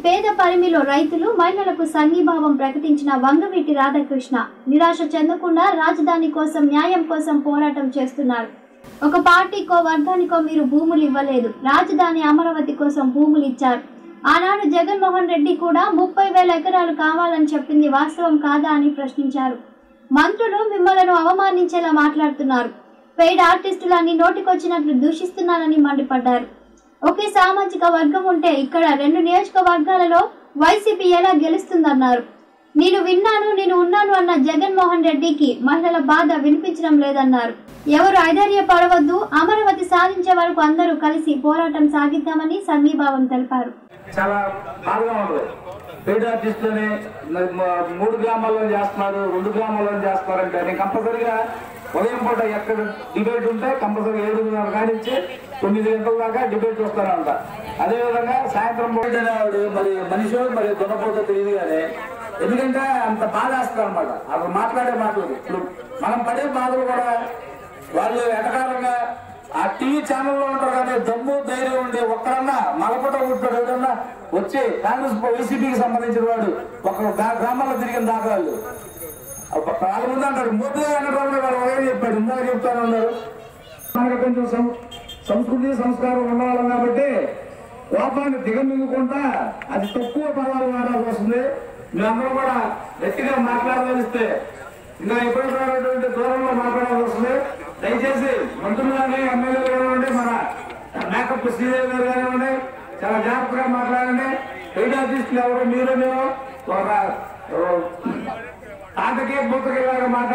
పేద పరిమిలో రైతులు మహిళలకు సంఘీభావం ప్రకటించిన వంగవీటి రాధాకృష్ణ నిరాశ చెందకుండా రాజధాని కోసం న్యాయం కోసం పోరాటం చేస్తున్నారు. ఒక పార్టీకో వర్గానికో మీరు భూములు ఇవ్వలేదు, రాజధాని అమరావతి కోసం భూములు ఇచ్చారు. ఆనాడు జగన్మోహన్ రెడ్డి కూడా 30,000 ఎకరాలు కావాలని చెప్పింది వాస్తవం కాదా అని ప్రశ్నించారు. మంత్రులు మిమ్మల్ని అవమానించేలా మాట్లాడుతున్నారు, పెయిడ్ ఆర్టిస్టులని నోటికొచ్చినట్లు దూషిస్తున్నారని మండిపడ్డారు. ఒకే సామాజిక వర్గం ఉంటే ఇక్కడ 2 నియోజకవర్గాలలో వైసీపీ ఎలా గెలుస్తుందన్నారు. నేను విన్నాను, నేను ఉన్నాను అన్న జగన్మోహన్ రెడ్డికి మహిళల బాధ వినిపించడం లేదన్నారు. ఎవరు ఐదర్యపడవద్దు, అమరావతి సాధించే వరకు అందరూ కలిసి పోరాటం సాగిద్దామని సంఘీభావం తెలిపారు. చాలా బాగా ఉంది. పేద ఆర్టిస్టులని 3 గ్రామాల్లో చేస్తున్నారు, 2 గ్రామాల్లో చేస్తున్నారంటే నేను కంపల్సరీగా ఉదయం పూట ఎక్కడ డిబేట్ ఉంటే కంపల్సరీ 7:30 కానించి 9 గంటల దాకా డిబేట్ చూస్తారంట. అదేవిధంగా సాయంత్రం పూట అనేవాడు మరి మనిషి మరి దున్నపోతే తెలియదు కానీ, ఎందుకంటే అంత బాధ వేస్తారు అనమాట అసలు మాట్లాడే మాటలు. ఇప్పుడు మనం పడే బాధలు కూడా వాళ్ళు ఎటకారంగా ఆ టీవీ ఛానల్లో ఉంటారు కానీ దమ్ము ధైర్యం ఉండి ఒక్కడన్నా మలపట ఉంటాడు ఎవడన్నా వచ్చి కాంగ్రెస్ వైసీపీకి సంబంధించిన వాడు ఒక గ్రామాల్లో తిరిగిన దాఖలాలు వాళ్ళ ముందు అంటాడు. మోదీ అనడం వాడు ఒకే చెప్పాడు, ఇందాక చెప్తాను అన్నారు. మనకు కొంచెం సంస్కృతి సంస్కారం ఉండాలి కాబట్టి కోపాన్ని దిగమింగుకుంటా అది తక్కువ పదాలు వాడాల్సి వస్తుంది. మేమందరూ కూడా గట్టిగా మాట్లాడదలిస్తే ఇంకా ఎప్పుడైనటువంటి దూరంలో మాట్లాడాల్సి వస్తుంది. దయచేసి మంత్రులు కానీ ఎమ్మెల్యేలు కానివ్వండి, మన మేకప్ శ్రీదేవి గారు కానివ్వండి, చాలా జాగ్రత్తగా మాట్లాడండి. పెయిడ్ ఆర్టిస్టులు ఎవరు మీరు మేము ఒక ఆటకే బూతకి లాగా మాట్లాడాలి.